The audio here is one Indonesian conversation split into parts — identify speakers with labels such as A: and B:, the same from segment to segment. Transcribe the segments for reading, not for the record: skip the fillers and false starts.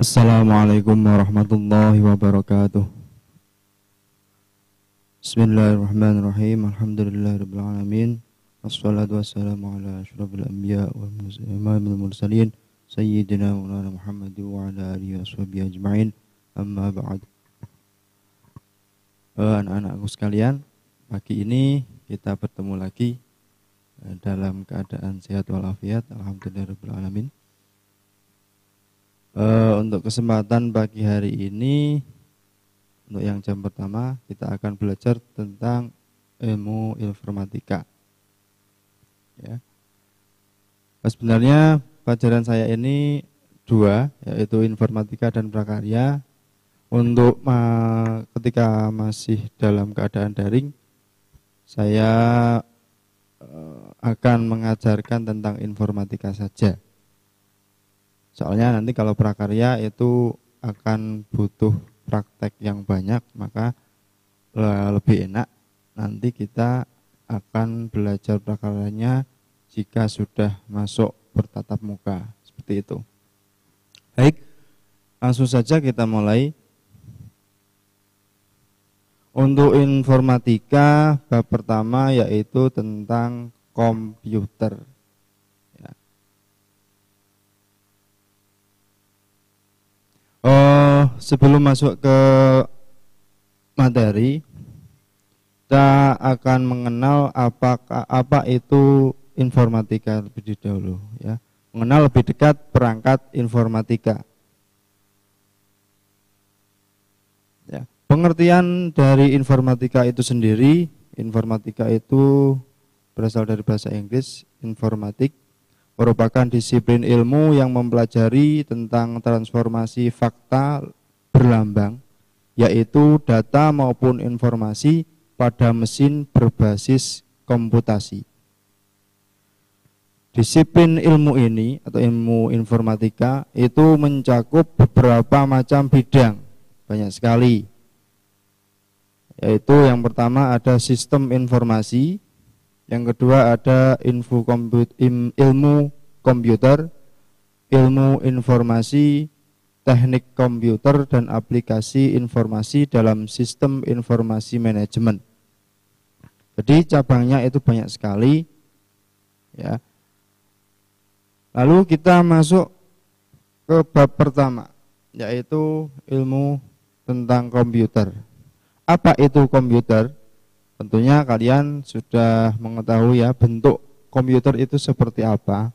A: Assalamualaikum warahmatullahi wabarakatuh. Bismillahirrahmanirrahim. Alhamdulillahirabbil alamin. Wassalatu wassalamu ala asyrofil anbiya wal mursalin sayyidina Maulana Muhammad wa ala alihi washabihi ajmain. Amma ba'd. Anak-anakku sekalian, pagi ini kita bertemu lagi dalam keadaan sehat walafiat. Alhamdulillahirabbil alamin. Untuk kesempatan pagi hari ini, untuk yang jam pertama, kita akan belajar tentang ilmu informatika. Ya. Sebenarnya pelajaran saya ini dua, yaitu informatika dan prakarya. Untuk ketika masih dalam keadaan daring, saya akan mengajarkan tentang informatika saja. Soalnya nanti kalau prakarya itu akan butuh praktek yang banyak, maka lebih enak nanti kita akan belajar prakaryanya jika sudah masuk bertatap muka, seperti itu. Baik, langsung saja kita mulai. Untuk informatika, bab pertama yaitu tentang komputer. Sebelum masuk ke materi, kita akan mengenal apa itu informatika lebih dahulu, ya. Mengenal lebih dekat perangkat informatika. Ya. Pengertian dari informatika itu sendiri, informatika itu berasal dari bahasa Inggris, informatik. Merupakan disiplin ilmu yang mempelajari tentang transformasi fakta berlambang, yaitu data maupun informasi pada mesin berbasis komputasi. Disiplin ilmu ini atau ilmu informatika itu mencakup beberapa macam bidang, banyak sekali. Yaitu yang pertama ada sistem informasi, yang kedua ada ilmu komputer, ilmu informasi, teknik komputer, dan aplikasi informasi dalam sistem informasi manajemen. Jadi cabangnya itu banyak sekali, ya. Lalu kita masuk ke bab pertama, yaitu ilmu tentang komputer. Apa itu komputer? Tentunya kalian sudah mengetahui ya bentuk komputer itu seperti apa.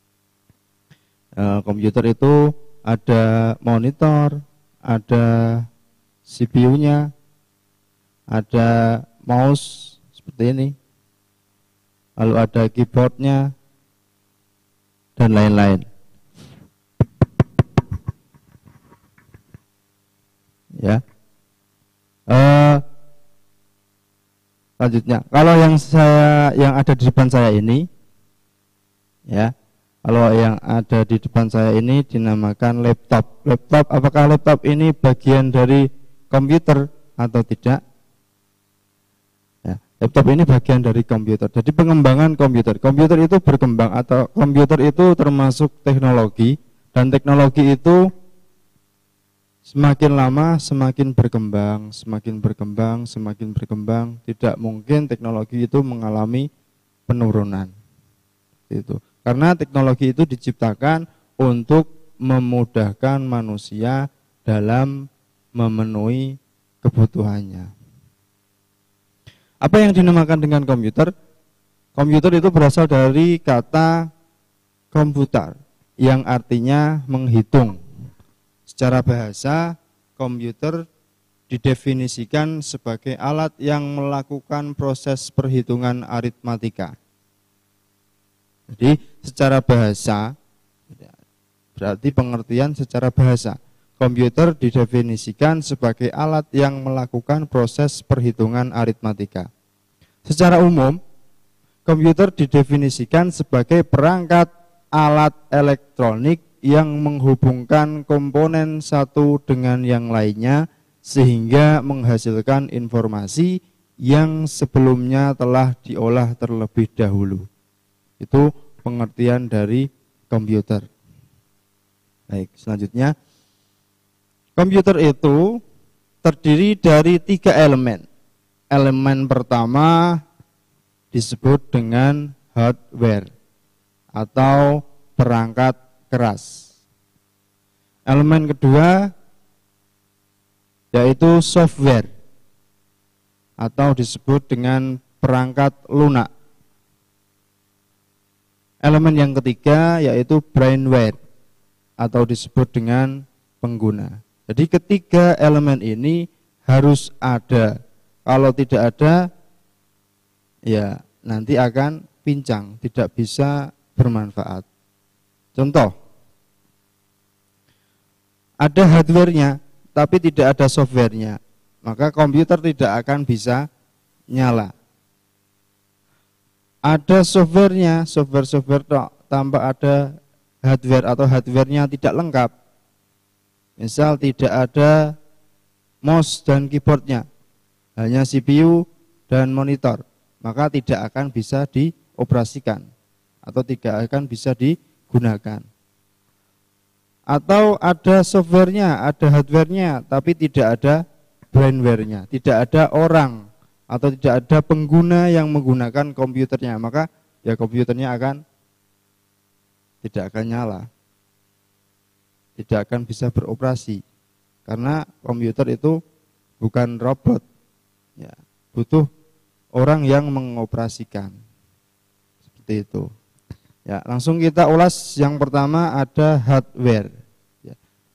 A: Komputer itu ada monitor, ada CPU-nya, ada mouse seperti ini, lalu ada keyboardnya, dan lain-lain. Ya. Selanjutnya, kalau yang ada di depan saya ini, ya, kalau yang ada di depan saya ini dinamakan laptop. Laptop, apakah laptop ini bagian dari komputer atau tidak? Ya, laptop ini bagian dari komputer. Jadi pengembangan komputer. Komputer itu berkembang atau komputer itu termasuk teknologi, dan teknologi itu semakin lama semakin berkembang, semakin berkembang, semakin berkembang. Tidak mungkin teknologi itu mengalami penurunan. Itu. Karena teknologi itu diciptakan untuk memudahkan manusia dalam memenuhi kebutuhannya. Apa yang dinamakan dengan komputer? Komputer itu berasal dari kata komputer yang artinya menghitung. Secara bahasa, komputer didefinisikan sebagai alat yang melakukan proses perhitungan aritmatika. Jadi secara bahasa, berarti pengertian secara bahasa, komputer didefinisikan sebagai alat yang melakukan proses perhitungan aritmatika. Secara umum, komputer didefinisikan sebagai perangkat alat elektronik yang menghubungkan komponen satu dengan yang lainnya sehingga menghasilkan informasi yang sebelumnya telah diolah terlebih dahulu. Itu pengertian dari komputer. Baik, selanjutnya Komputer itu terdiri dari 3 elemen. Elemen pertama disebut dengan hardware atau perangkat keras. Elemen kedua yaitu software atau disebut dengan perangkat lunak. Elemen yang ketiga yaitu brainware atau disebut dengan pengguna. Jadi ketiga elemen ini harus ada. Kalau tidak ada, ya nanti akan pincang, tidak bisa bermanfaat. Contoh, ada hardware-nya, tapi tidak ada software-nya, maka komputer tidak akan bisa nyala. Ada software-nya, software tanpa ada hardware atau hardware-nya tidak lengkap. Misal tidak ada mouse dan keyboardnya, hanya CPU dan monitor, maka tidak akan bisa dioperasikan atau tidak akan bisa digunakan. Atau ada softwarenya, ada hardwarenya, tapi tidak ada brainware-nya, tidak ada orang atau tidak ada pengguna yang menggunakan komputernya, maka ya komputernya tidak akan nyala, tidak akan bisa beroperasi, karena komputer itu bukan robot, ya, butuh orang yang mengoperasikan, seperti itu. Ya, langsung kita ulas. Yang pertama ada hardware. Ya.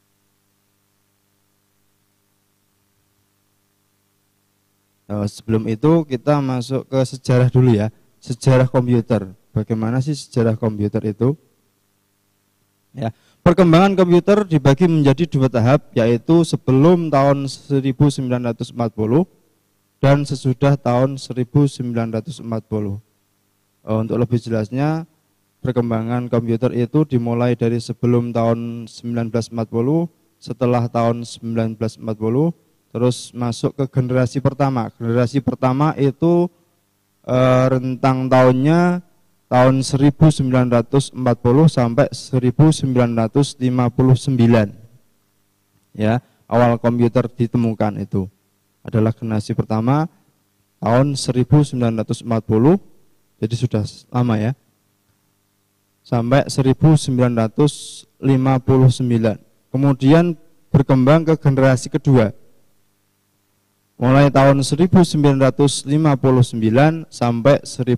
A: Sebelum itu kita masuk ke sejarah dulu ya, sejarah komputer. Bagaimana sih sejarah komputer itu? Ya, perkembangan komputer dibagi menjadi 2 tahap, yaitu sebelum tahun 1940 dan sesudah tahun 1940. Untuk lebih jelasnya, perkembangan komputer itu dimulai dari sebelum tahun 1940, setelah tahun 1940, terus masuk ke generasi pertama. Generasi pertama itu rentang tahunnya tahun 1940 sampai 1959. Ya, awal komputer ditemukan itu adalah generasi pertama tahun 1940, jadi sudah lama ya, sampai 1959. Kemudian berkembang ke generasi kedua, mulai tahun 1959 sampai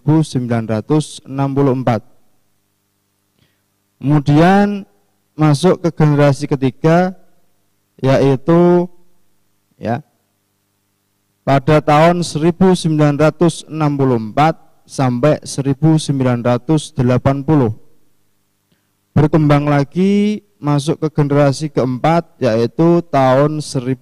A: 1964. Kemudian masuk ke generasi ketiga, yaitu ya pada tahun 1964 sampai 1980. Berkembang lagi masuk ke generasi keempat, yaitu tahun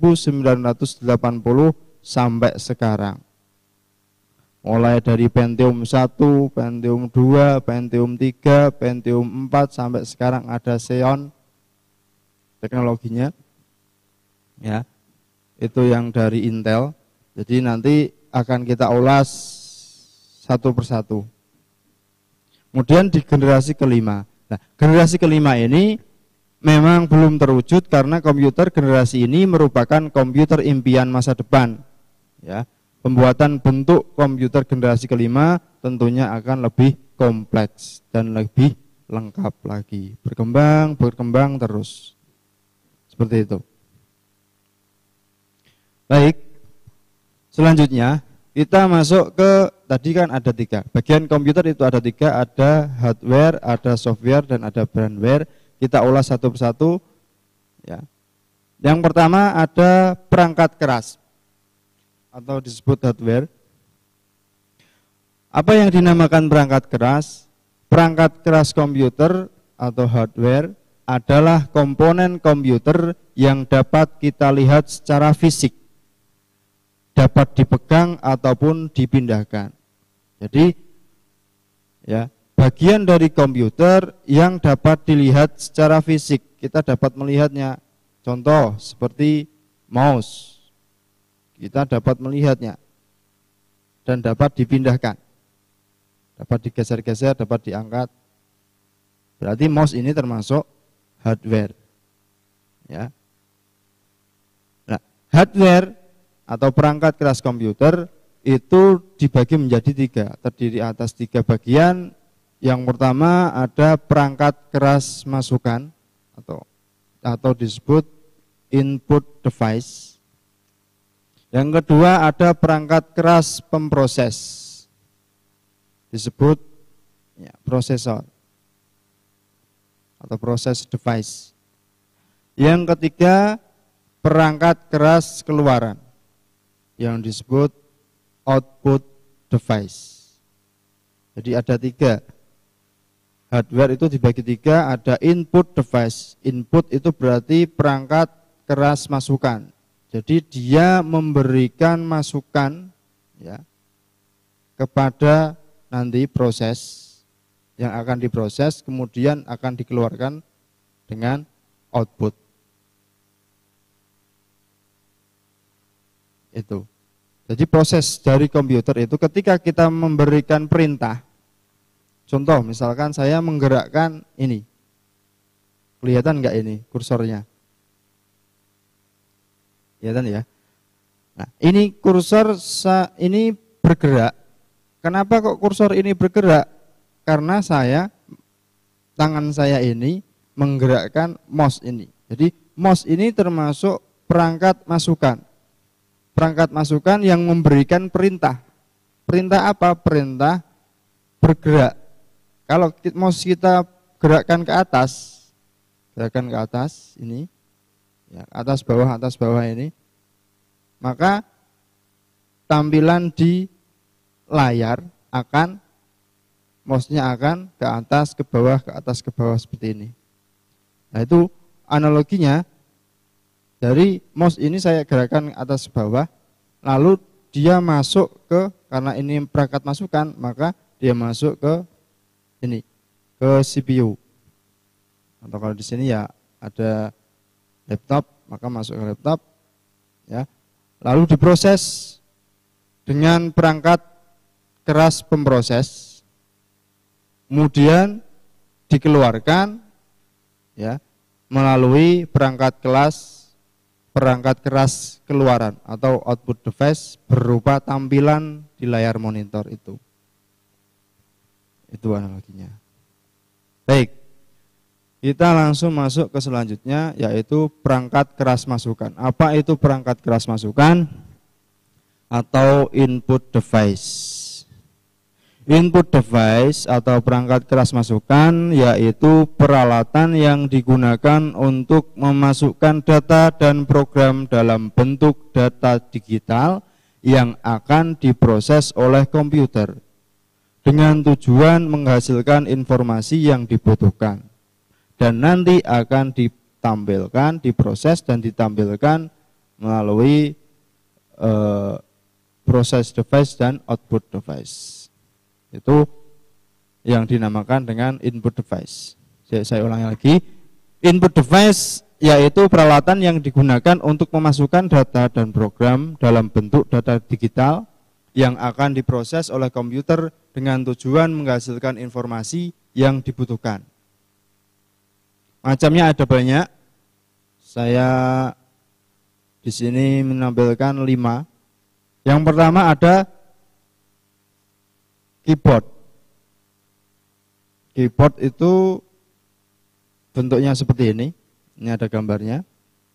A: 1980 sampai sekarang. Mulai dari Pentium 1, Pentium 2, Pentium 3, Pentium 4 sampai sekarang ada Xeon teknologinya. Ya. Itu yang dari Intel. Jadi nanti akan kita ulas satu persatu. Kemudian di generasi kelima. Nah, generasi kelima ini memang belum terwujud karena komputer generasi ini merupakan komputer impian masa depan. Ya, pembuatan bentuk komputer generasi kelima tentunya akan lebih kompleks dan lebih lengkap lagi. Berkembang terus. Seperti itu. Baik. Selanjutnya kita masuk ke, tadi kan ada 3. Bagian komputer itu ada 3, ada hardware, ada software, dan ada brainware. Kita ulas satu persatu. Ya. Yang pertama ada perangkat keras atau disebut hardware. Apa yang dinamakan perangkat keras? Perangkat keras komputer atau hardware adalah komponen komputer yang dapat kita lihat secara fisik, dapat dipegang ataupun dipindahkan. Jadi ya, bagian dari komputer yang dapat dilihat secara fisik, kita dapat melihatnya. Contoh seperti mouse, kita dapat melihatnya dan dapat dipindahkan, dapat digeser-geser, dapat diangkat. Berarti mouse ini termasuk hardware. Ya. Hardware atau perangkat keras komputer itu dibagi menjadi 3, terdiri atas 3 bagian. Yang pertama ada perangkat keras masukan atau disebut input device. Yang kedua ada perangkat keras pemproses, disebut prosesor atau proses device. Yang ketiga perangkat keras keluaran yang disebut output device. Jadi ada 3. Hardware itu dibagi 3, ada input device. Input itu berarti perangkat keras masukan. Jadi dia memberikan masukan ya kepada nanti proses yang akan diproses, kemudian akan dikeluarkan dengan output. Itu. Jadi proses dari komputer itu ketika kita memberikan perintah, contoh misalkan saya menggerakkan ini, kelihatan nggak ini kursornya? Kelihatan ya? Nah, ini kursor ini bergerak. Kenapa kok kursor ini bergerak? Karena tangan saya ini menggerakkan mouse ini. Jadi mouse ini termasuk perangkat masukan. Perangkat masukan yang memberikan perintah. Perintah apa? Perintah bergerak. Kalau mouse kita gerakkan ke atas ini, ya, atas bawah ini, maka tampilan di layar mouse-nya akan ke atas, ke bawah seperti ini. Nah itu analoginya. Dari mouse ini saya gerakkan atas bawah, lalu dia masuk karena ini perangkat masukan, maka dia masuk ke ini, ke CPU. Atau kalau di sini ya ada laptop, maka masuk ke laptop, ya. Lalu diproses dengan perangkat keras pemproses, kemudian dikeluarkan, ya, melalui perangkat keras keluaran atau output device berupa tampilan di layar monitor itu. Itu analoginya. Baik, kita langsung masuk ke selanjutnya, yaitu perangkat keras masukan. Apa itu perangkat keras masukan atau input device? Input device atau perangkat keras masukan yaitu peralatan yang digunakan untuk memasukkan data dan program dalam bentuk data digital yang akan diproses oleh komputer dengan tujuan menghasilkan informasi yang dibutuhkan dan nanti akan ditampilkan, diproses dan ditampilkan melalui proses device dan output device. Itu yang dinamakan dengan input device. Saya ulangi lagi, input device yaitu peralatan yang digunakan untuk memasukkan data dan program dalam bentuk data digital yang akan diproses oleh komputer dengan tujuan menghasilkan informasi yang dibutuhkan. Macamnya ada banyak. Saya di sini menampilkan 5. Yang pertama ada keyboard. Keyboard itu bentuknya seperti ini. Ini ada gambarnya.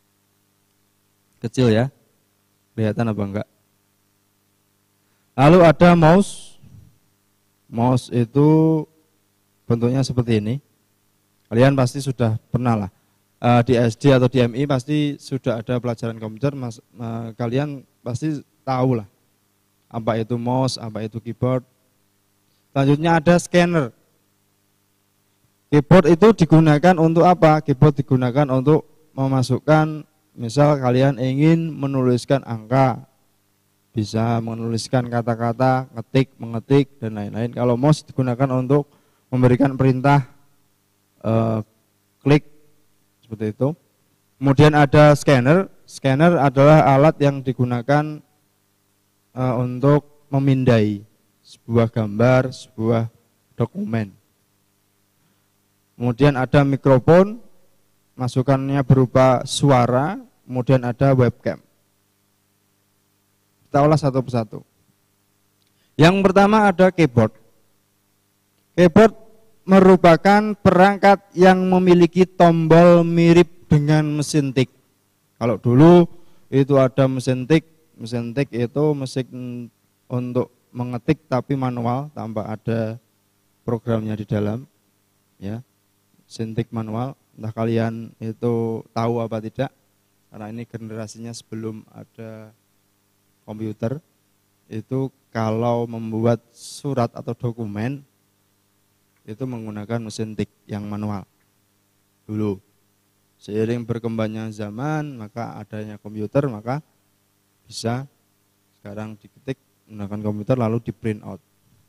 A: Kecil ya. Kelihatan apa enggak? Lalu ada mouse. Mouse itu bentuknya seperti ini. Kalian pasti sudah pernah lah. Di SD atau di MI pasti sudah ada pelajaran komputer. Kalian pasti tahu lah. Apa itu mouse, apa itu keyboard. Selanjutnya ada scanner. Keyboard itu digunakan untuk apa? Keyboard digunakan untuk memasukkan, misal kalian ingin menuliskan angka, bisa menuliskan kata-kata, mengetik, dan lain-lain. Kalau mouse digunakan untuk memberikan perintah klik, seperti itu. Kemudian ada scanner. Scanner adalah alat yang digunakan untuk memindai sebuah gambar, sebuah dokumen. Kemudian ada mikrofon, masukannya berupa suara, kemudian ada webcam. Kita ulas satu persatu. Yang pertama ada keyboard. Keyboard merupakan perangkat yang memiliki tombol mirip dengan mesin tik. Kalau dulu itu ada mesin tik itu mesin untuk mengetik tapi manual tanpa ada programnya di dalam, ya. Mesin tik manual, entah kalian itu tahu apa tidak, karena ini generasinya sebelum ada komputer. Itu kalau membuat surat atau dokumen itu menggunakan mesin tik yang manual dulu. Seiring berkembangnya zaman, maka adanya komputer, maka bisa sekarang diketik menggunakan komputer lalu di print out.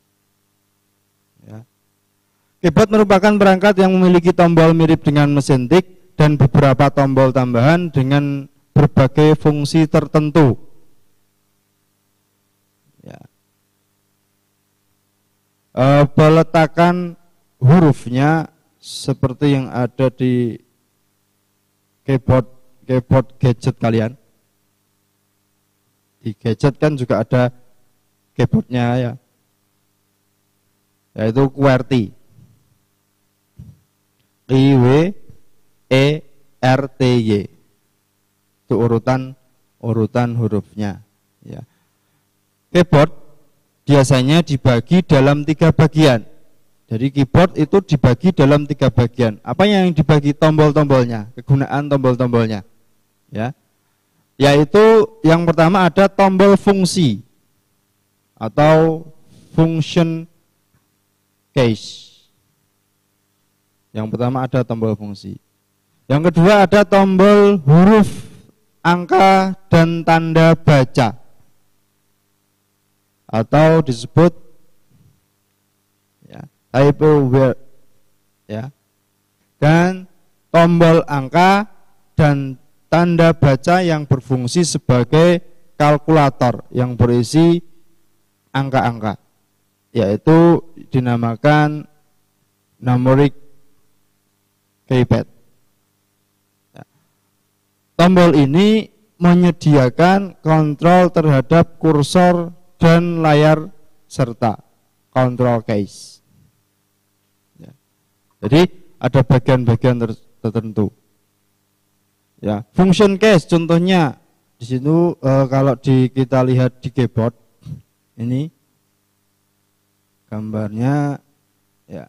A: Ya. Keyboard merupakan perangkat yang memiliki tombol mirip dengan mesin tik dan beberapa tombol tambahan dengan berbagai fungsi tertentu. Ya. Peletakan hurufnya seperti yang ada di keyboard gadget kalian. Di gadget kan juga ada keyboardnya, ya, yaitu QWERTY, QWERTY. Itu urutan hurufnya, ya. Keyboard biasanya dibagi dalam 3 bagian. Jadi keyboard itu dibagi dalam 3 bagian. Apa yang dibagi? Tombol-tombolnya, kegunaan tombol-tombolnya, ya. Yaitu yang pertama ada tombol fungsi atau function keys. Yang pertama ada tombol fungsi. Yang kedua ada tombol huruf, angka, dan tanda baca atau disebut, ya, typo word, ya. Dan tombol angka dan tanda baca yang berfungsi sebagai kalkulator yang berisi angka-angka, yaitu dinamakan numeric keypad. Ya. Tombol ini menyediakan kontrol terhadap kursor dan layar serta control keys. Ya. Jadi ada bagian-bagian tertentu. Ya, function keys contohnya di situ kalau kita lihat di keyboard ini gambarnya, ya.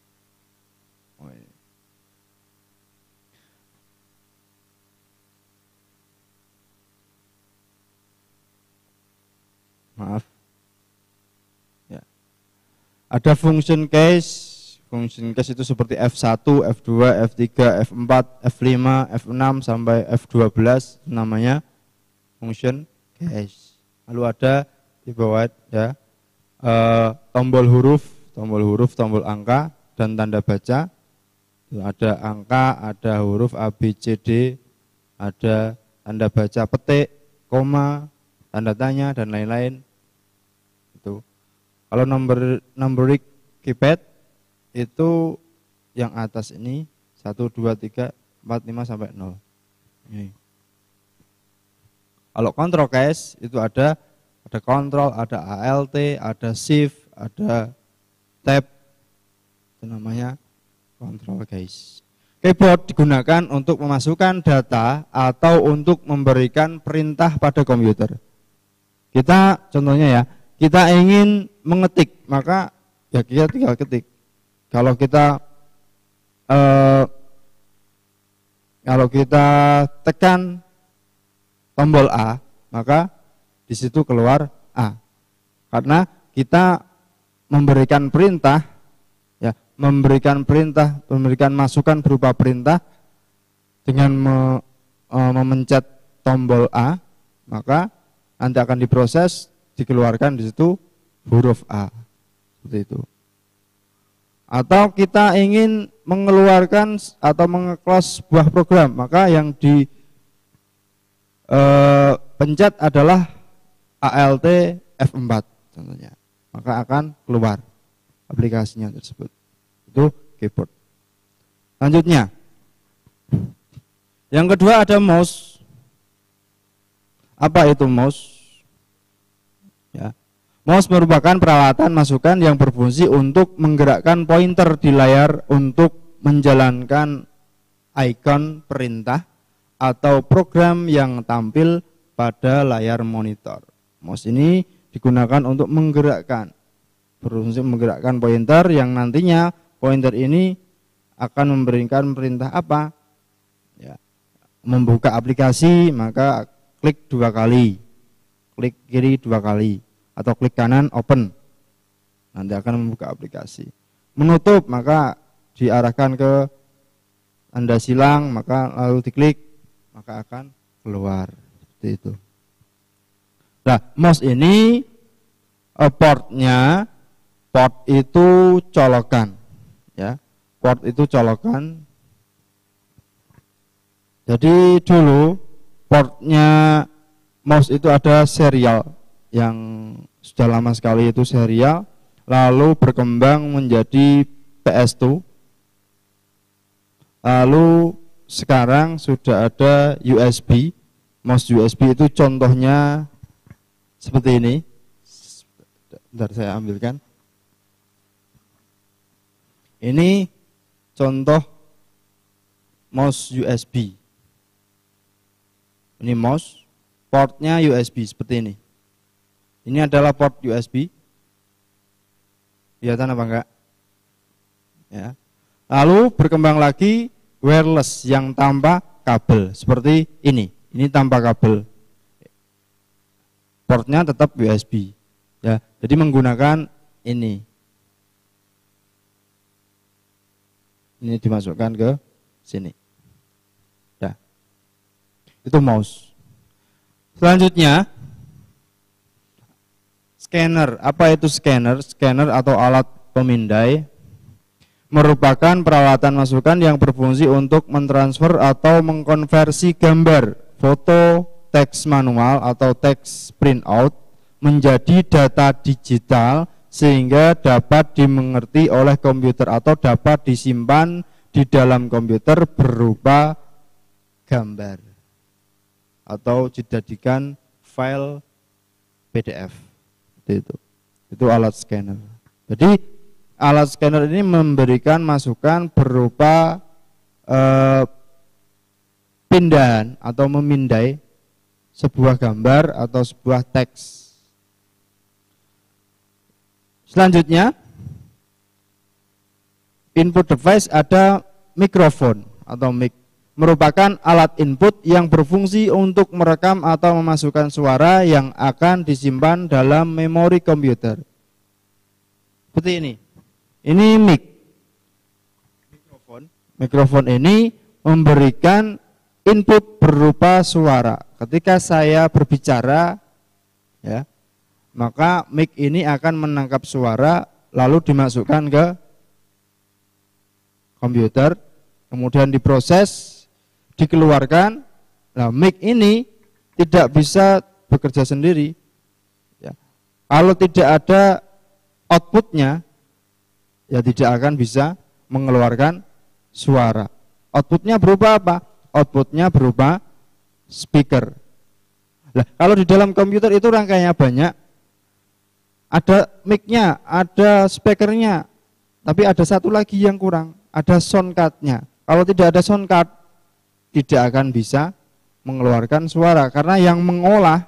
A: Maaf. Ya. Ada function keys. Function keys itu seperti F1, F2, F3, F4, F5, F6 sampai F12 namanya function keys. Lalu ada di bawah, ya, tombol huruf, tombol angka dan tanda baca. Ada angka, ada huruf A, B, C, D, ada tanda baca petik, koma, tanda tanya dan lain-lain. Itu. Kalau numeric keypad itu yang atas ini 1, 2, 3, 4, 5 sampai 0. Ini. Kalau control keys itu ada control, ada alt, ada shift, ada tab. Itu namanya control keys. Keyboard digunakan untuk memasukkan data atau untuk memberikan perintah pada komputer. Kita contohnya, ya, kita ingin mengetik, maka ya kita tinggal ketik. Kalau kita tekan tombol A, maka di situ keluar A. Karena kita memberikan perintah, ya, memberikan masukan berupa perintah dengan memencet tombol A, maka nanti akan diproses, dikeluarkan di situ huruf A. Seperti itu. Atau kita ingin mengeluarkan atau menge-close sebuah program, maka yang dipencet adalah alt F4 contohnya, maka akan keluar aplikasinya tersebut. Itu keyboard. Selanjutnya, yang kedua ada mouse. Apa itu mouse? Mouse merupakan peralatan masukan yang berfungsi untuk menggerakkan pointer di layar untuk menjalankan ikon perintah atau program yang tampil pada layar monitor. Mouse ini digunakan untuk menggerakkan, berfungsi menggerakkan pointer yang nantinya pointer ini akan memberikan perintah apa? Ya, membuka aplikasi, maka klik 2 kali, klik kiri 2 kali, atau klik kanan open, nanti akan membuka aplikasi. Menutup, maka diarahkan ke tanda silang, maka lalu diklik, maka akan keluar, seperti itu. Nah, mouse ini port itu colokan, ya, port itu colokan. Jadi dulu portnya mouse itu ada serial, yang sudah lama sekali itu serial, lalu berkembang menjadi PS2, lalu sekarang sudah ada USB. Mouse USB itu contohnya seperti ini. Bentar saya ambilkan. Ini contoh mouse USB. Ini mouse, portnya USB seperti ini. Ini adalah port USB. Kelihatan apa enggak? Ya. Lalu berkembang lagi wireless yang tanpa kabel seperti ini. Ini tanpa kabel. Portnya tetap USB. Ya, jadi menggunakan ini. Ini dimasukkan ke sini. Ya. Itu mouse. Selanjutnya scanner. Apa itu scanner? Scanner atau alat pemindai merupakan peralatan masukan yang berfungsi untuk mentransfer atau mengkonversi gambar, foto, teks manual atau teks printout menjadi data digital sehingga dapat dimengerti oleh komputer atau dapat disimpan di dalam komputer berupa gambar atau dijadikan file PDF. Itu alat scanner. Jadi alat scanner ini memberikan masukan berupa pindahan atau memindai sebuah gambar atau sebuah teks. Selanjutnya, input device ada mikrofon atau mic, merupakan alat input yang berfungsi untuk merekam atau memasukkan suara yang akan disimpan dalam memori komputer. Seperti ini. Ini mic. Mikrofon ini memberikan input berupa suara. Ketika saya berbicara, ya, maka mic ini akan menangkap suara lalu dimasukkan ke komputer, kemudian diproses, dikeluarkan. Nah, mic ini tidak bisa bekerja sendiri. Ya. Kalau tidak ada outputnya, ya tidak akan bisa mengeluarkan suara. Outputnya berupa apa? Outputnya berupa speaker. Nah, kalau di dalam komputer itu rangkaiannya banyak, ada mic-nya, ada speakernya, tapi ada satu lagi yang kurang, ada sound card-nya. Kalau tidak ada sound card, tidak akan bisa mengeluarkan suara karena yang mengolah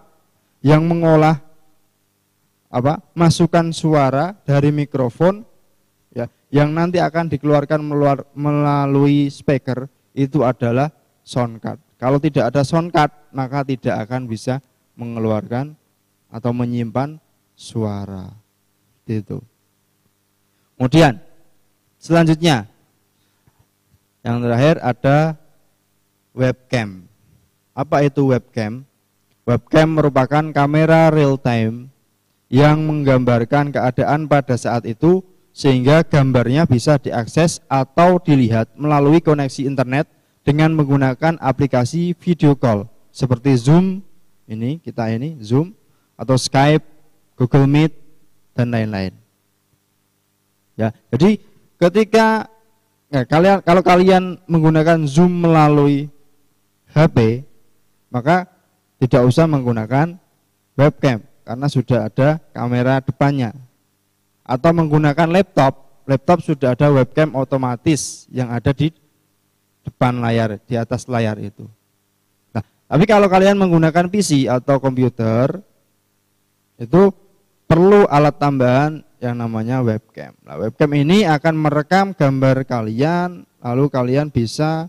A: masukan suara dari mikrofon, ya, yang nanti akan dikeluarkan melalui speaker itu adalah sound card. Kalau tidak ada sound card, maka tidak akan bisa mengeluarkan atau menyimpan suara. Itu. Kemudian selanjutnya yang terakhir ada webcam. Apa itu webcam? Webcam merupakan kamera real time yang menggambarkan keadaan pada saat itu sehingga gambarnya bisa diakses atau dilihat melalui koneksi internet dengan menggunakan aplikasi video call seperti Zoom, ini Zoom, atau Skype, Google Meet, dan lain-lain. Ya, jadi ketika kalau kalian menggunakan Zoom melalui HP, maka tidak usah menggunakan webcam. karena sudah ada kamera depannya. Atau menggunakan laptop sudah ada webcam otomatis yang ada di depan layar, di atas layar itu. Nah, tapi kalau kalian menggunakan PC atau komputer, itu perlu alat tambahan yang namanya webcam. Nah, webcam ini akan merekam gambar kalian, lalu kalian bisa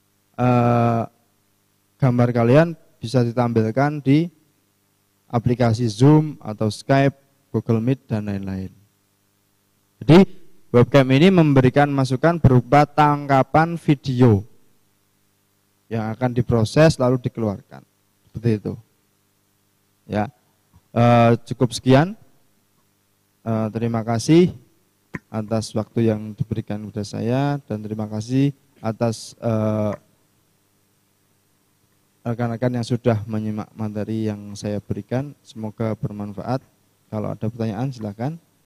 A: gambar kalian bisa ditampilkan di aplikasi Zoom atau Skype, Google Meet dan lain-lain. Jadi webcam ini memberikan masukan berupa tangkapan video yang akan diproses lalu dikeluarkan. Seperti itu. Ya, cukup sekian. Terima kasih atas waktu yang diberikan kepada saya dan terima kasih atas rekan-rekan yang sudah menyimak materi yang saya berikan. Semoga bermanfaat. Kalau ada pertanyaan silakan.